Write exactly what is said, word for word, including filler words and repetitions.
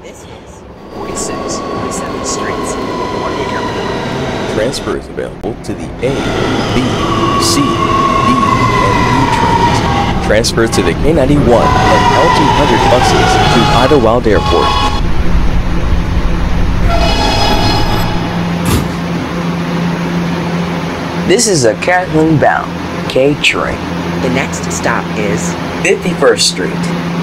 This is forty-six, forty-seven Streets, LaGuardia Airport. Transfer is available to the A, B, C, D, and E trains. Transfer to the K ninety-one and L two hundred buses to Idlewild Airport. This is a Catlin bound K train. The next stop is fifty-first Street.